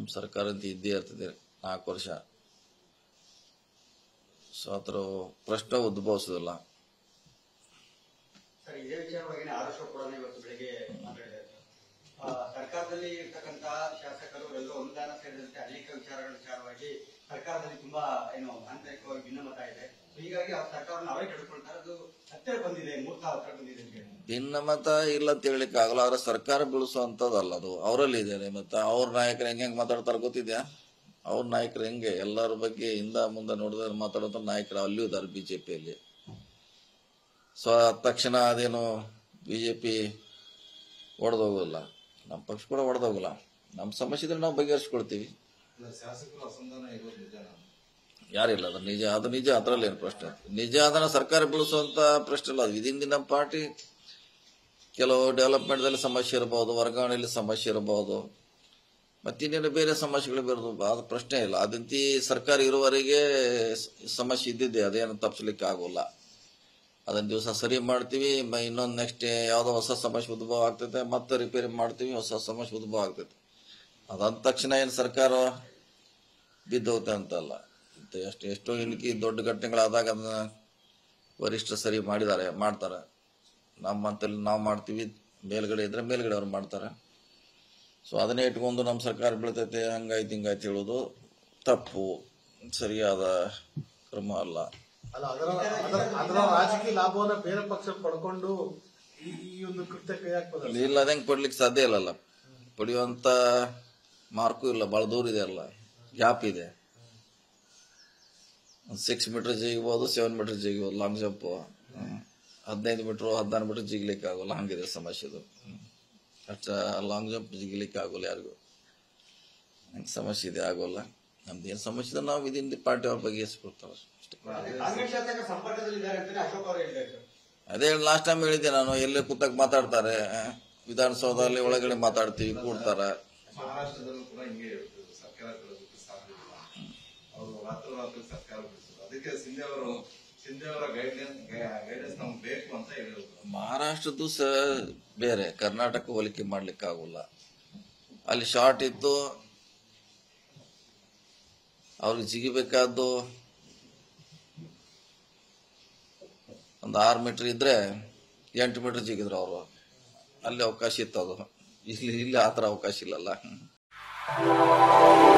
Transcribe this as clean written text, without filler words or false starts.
ನಮ್ಮ ಸರ್ಕಾರ ಇದ್ದೇ ಇರ್ತದೆ 4 ವರ್ಷ. ಸೊ ಅದರ ಪ್ರಶ್ನೆ ಉದ್ಭವಿಸೋದಿಲ್ಲ. ಸರ್, ಇದೇ ವಿಚಾರವಾಗಿ ಆರ್ ಕೂಡ ಇವತ್ತು ಬೆಳಿಗ್ಗೆ ಮಾತಾಡಿದ್ದಾರೆ. ಸರ್ಕಾರದಲ್ಲಿ ಇರ್ತಕ್ಕಂಥ ಶಾಸಕರು ಎಲ್ಲರೂ ಅನುದಾನ ಸೇರಿದಂತೆ ಅನೇಕ ವಿಚಾರವಾಗಿ ಸರ್ಕಾರದಲ್ಲಿ ತುಂಬಾ ಆಂತರಿಕವಾಗಿ ಭಿನ್ನಮತ ಇದೆ. ಹೀಗಾಗಿ ಆ ಸರ್ಕಾರವನ್ನು ಅವರೇ ಕೆಡ್ಕೊಳ್ತಾರೆ. ಅದು ಹತ್ತಿರ ಬಂದಿದೆ, ಮೂರ್ತ ಹತ್ತಿರ ಬಂದಿದೆ ಅಂತ ಹೇಳಿ. ಭಿನ್ನಮತ ಇಲ್ಲ ಅಂತ ಹೇಳಿಕ್ಕೆ ಆಗಲ್ಲ. ಆದ್ರೆ ಸರ್ಕಾರ ಬೀಳಿಸುವಂತದ್ದಲ್ಲ ಅದು, ಅವರಲ್ಲಿ ಇದೆ. ಮತ್ತೆ ಅವ್ರ ನಾಯಕರು ಹೆಂಗ್ ಮಾತಾಡ್ತಾರ ಗೊತ್ತಿದ್ಯಾ? ಅವ್ರ ನಾಯಕರು ಹೆಂಗೆ ಎಲ್ಲರ ಬಗ್ಗೆ ಹಿಂದ ಮುಂದೆ ನೋಡಿದ್ರೆ ಮಾತಾಡೋ ನಾಯಕರು ಅಲ್ಲಿಯೂ ಇದಾರೆ ಬಿಜೆಪಿಯಲ್ಲಿ. ಸೊ ತಕ್ಷಣ ಅದೇನು ಬಿಜೆಪಿ ಒಡೆದೋಗೋಲ್ಲ, ನಮ್ಮ ಪಕ್ಷ ಕೂಡ ಒಡೆದೋಗಲ್ಲ. ನಮ್ಮ ಸಮಸ್ಯೆ ಇದ್ರೆ ನಾವು ಬಗೆಹರಿಸ್ಕೊಳ್ತೀವಿ. ಶಾಸಕರು ಅಸಮಾಧಾನ ಇರೋದು ನಿಜ? ಯಾರಿಲ್ಲ, ಅದು ನಿಜ, ಅದು ನಿಜ. ಅದರಲ್ಲಿ ಏನು ಪ್ರಶ್ನೆ? ನಿಜ ಅದನ್ನ ಸರ್ಕಾರ ಬೀಳಿಸುವಂತ ಪ್ರಶ್ನೆ ಇಲ್ಲ. ಅದು ವಿದಿನ್ ನಮ್ಮ ಪಾರ್ಟಿ ಕೆಲವು ಡೆವಲಪ್ಮೆಂಟ್ದಲ್ಲಿ ಸಮಸ್ಯೆ ಇರಬಹುದು, ವರ್ಗಾವಣೆಯಲ್ಲಿ ಸಮಸ್ಯೆ ಇರಬಹುದು, ಮತ್ತಿನ್ನೇನು ಬೇರೆ ಸಮಸ್ಯೆಗಳು ಬರೋದು, ಅದು ಪ್ರಶ್ನೆ ಇಲ್ಲ. ಅದಂತಿ ಸರ್ಕಾರ ಇರುವವರೆಗೆ ಸಮಸ್ಯೆ ಇದ್ದಿದ್ದೆ, ಅದೇನು ತಪ್ಪಿಸ್ಲಿಕ್ಕೆ ಆಗೋಲ್ಲ. ಅದನ್ನ ದಿವಸ ಸರಿ ಮಾಡ್ತೀವಿ, ಇನ್ನೊಂದು ನೆಕ್ಸ್ಟ್ ಯಾವುದೋ ಹೊಸ ಸಮಸ್ಯೆ ಉದ್ಭವ ಆಗ್ತೈತೆ, ಮತ್ತೆ ರಿಪೇರಿ ಮಾಡ್ತೀವಿ, ಹೊಸ ಸಮಸ್ಯೆ ಉದ್ಭವ ಆಗ್ತೈತೆ. ಅದಂದ ತಕ್ಷಣ ಏನು ಸರ್ಕಾರ ಬಿದ್ದೋಗುತ್ತೆ ಅಂತಲ್ಲ. ಎಷ್ಟೋ ಇನ್ಕಿ ದೊಡ್ಡ ಘಟನೆಗಳಾದಾಗ ಅದನ್ನ ವರಿಷ್ಠರು ಸರಿ ಮಾಡ್ತಾರೆ. ನಮ್ಮ ಹಂತಲ್ಲಿ ನಾವು ಮಾಡ್ತೀವಿ, ಮೇಲ್ಗಡೆ ಇದ್ರೆ ಮೇಲ್ಗಡೆ ಅವ್ರು ಮಾಡ್ತಾರೆ. ಸೊ ಅದನ್ನೇ ಇಟ್ಕೊಂಡು ನಮ್ಮ ಸರ್ಕಾರ ಬೀಳ್ತೈತೆ, ಹಂಗಾಯ್ತು ಹಿಂಗಾಯ್ತು ಹೇಳೋದು ತಪ್ಪು, ಸರಿಯಾದ ಕ್ರಮ ಅಲ್ಲ. ಅದರ ರಾಜಕೀಯ ಲಾಭವನ್ನ ಬೇರೆ ಪಕ್ಷ ಪಡ್ಕೊಂಡು ಈ ಒಂದು ಕೃತ್ಯ ಕೈ ಹಾಕ್ಬೋದಲ್ಲ? ಇಲ್ಲ, ಅದಂಗೆ ಪಡ್ಲಿಕ್ಕೆ ಸಾಧ್ಯ ಇಲ್ಲಲ್ಲ. ಪಡೆಯುವಂತ ಮಾರ್ಕು ಇಲ್ಲ, ಬಹಳ ದೂರ ಇದೆ, ಅಲ್ಲ ಗ್ಯಾಪ್ ಇದೆ. 6 ಮೀಟರ್ ಜಿಗಿಬಹುದು, 7 ಮೀಟರ್ ಜಿಗಿಬಹುದು ಲಾಂಗ್ ಜಂಪ್. 15 ಮೀಟರ್ 16 ಮೀಟರ್ ಜಿಗ್ಲಿಕ್ಕೆ ಆಗೋಲ್ಲ, ಹಂಗಿದೆ ಸಮಸ್ಯೆದು. ಅಷ್ಟ ಲಾಂಗ್ ಜಂಪ್ ಜಿಗ್ಲಿಕ್ಕೆ ಆಗೋಲ್ಲ ಯಾರಿಗೂ, ಹಂಗೆ ಸಮಸ್ಯೆ ಇದೆ, ಆಗೋಲ್ಲ. ನಮ್ದೇನು ಸಮಸ್ಯೆ ಇದೆ ನಾವು ವಿದಿನ್ ದಿ ಪಾರ್ಟಿ ಅವ್ರ ಬಗೆಹರಿಸ್ಕೊಡ್ತಾವೆ ಅಷ್ಟೇ. ಅದೇ ಲಾಸ್ಟ್ ಟೈಮ್ ಹೇಳಿದ್ದೆ ನಾನು, ಎಲ್ಲೇ ಕೂತಾಗ ಮಾತಾಡ್ತಾರೆ, ವಿಧಾನಸೌಧದಲ್ಲಿ ಒಳಗಡೆ ಮಾತಾಡ್ತೀವಿ, ಕೂಡ್ತಾರೆ. ಮಹಾರಾಷ್ಟ್ರದಲ್ಲೂ ಕೂಡ ಹಿಂಗೆ ಸರ್ಕಾರ ಬೀಳೋದಕ್ಕೆ ಸಾಧ್ಯ ಇಲ್ಲ. ಅವರು ರಾತ್ರಿ ಸರ್ಕಾರ ಬೀಳಿಸೋದು. ಅದಕ್ಕೆ ಶಿಂದೆ ಅವರ ಗೈಡೆನ್ಸ್ ನಮ್ಗೆ ಬೇಕು ಅಂತ ಹೇಳಿದ್ರು. ಮಹಾರಾಷ್ಟ್ರದ್ದು ಬೇರೆ, ಕರ್ನಾಟಕ ಹೋಲಿಕೆ ಮಾಡ್ಲಿಕ್ಕೆ ಆಗೋಲ್ಲ. ಅಲ್ಲಿ ಶಾರ್ಟ್ ಇತ್ತು, ಅವ್ರಿಗೆ ಜಿಗಿಬೇಕಾದ್ದು ಒಂದು 6 ಮೀಟರ್ ಇದ್ರೆ 8 ಮೀಟರ್ ಜಿಗಿದ್ರು ಅವರು. ಅಲ್ಲಿ ಅವಕಾಶ ಇತ್ತು, ಅದು ಇಲ್ಲಿ ಆತರ ಅವಕಾಶ ಇಲ್ಲಲ್ಲ.